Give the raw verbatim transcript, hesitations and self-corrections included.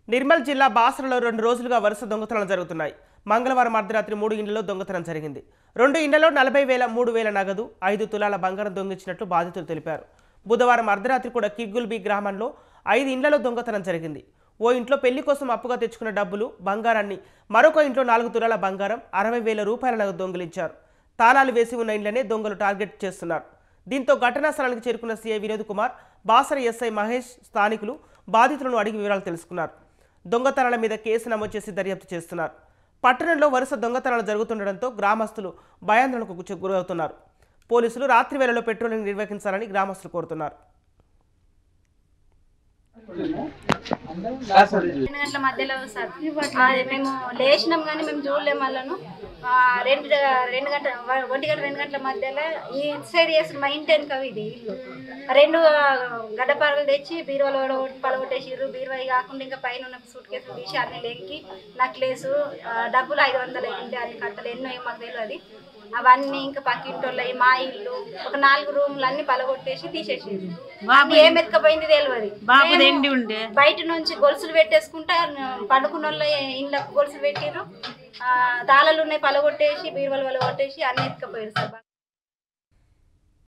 నిర్మల్ జిల్లా బాసరలో రెండు రోజులుగా వరుస దొంగతనాలు జరుగుతున్నాయి. మంగళవారం అర్ధరాత్రి మూడు ఇండ్లలో దొంగతనం జరిగింది. రెండు ఇండ్లలో నలభై వేల మూడు వేల నగదు, ఐదు తులాల బంగారం దొంగిలించినట్లు బాధితులు తెలిపారు. బుధవారం అర్ధరాత్రి కూడా కిగ్గుల్బీ గ్రామంలో ఐదు ఇండ్లలో దొంగతనం జరిగింది. ఓ ఇంట్లో పెళ్లి కోసం అప్పుగా తెచ్చుకున్న డబ్బులు, బంగారాన్ని, మరొక ఇంట్లో నాలుగు తులాల బంగారం, అరవై వేల రూపాయల నగదు దొంగిలించారు. తాళాలు వేసి ఉన్న ఇండ్లనే దొంగలు టార్గెట్ చేస్తున్నారు. దీంతో ఘటనా స్థలానికి చేరుకున్న సీఐ వినోద్ కుమార్, బాసర ఎస్ఐ మహేష్ స్థానికులు బాధితులను అడిగి వివరాలు తెలుసుకున్నారు. దొంగతనాల మీద కేసు నమోదు చేసి దర్యాప్తు చేస్తున్నారు. పట్టణంలో వరుస దొంగతనాలు జరుగుతుండటంతో గ్రామస్తులు భయాందోళనకు గురవుతున్నారు. పోలీసులు రాత్రి వేళలో పెట్రోలింగ్ నిర్వహించాలని గ్రామస్తులు కోరుతున్నారు. రెండు గంటల మధ్యలో సార్ మేము లేచినాం కానీ మేము చూడలేము వాళ్ళను. రెండు రెండు గంటల ఒంటి గంట రెండు గంటల మధ్యలో ఈ సైడ్ చేసిన మా ఇంటి వెనుక ఇది ఇల్లు రెండు గడ్డపారలు తెచ్చి బీరువాలో పలగొట్టేసిర్రు. బీరువా కాకుండా ఇంకా పైన ఉన్న సూట్ కేసులు తీసి అన్ని లెక్కి నక్లేసు డబ్బులు ఐదు వందలు అయింది, అన్ని కట్టలు ఎన్నో మాకు తెలియదు. అవన్నీ ఇంకా పక్కింటోళ్ళ మా ఇల్లు ఒక నాలుగు రూమ్లు అన్ని పలగొట్టేసి తీసేసింది. ఏం ఎత్తుకపోయింది తెలియదు. బయట నుంచి గొలుసులు పెట్టేసుకుంటా పండుకున్న వాళ్ళ ఇండ్లకు గొలుసులు పెట్టిర్రు. తాళాలు ఉన్నాయి పలగొట్టేసి బీరువాలు పలగొట్టేసి అన్ని ఎత్తుకపోయారు సార్.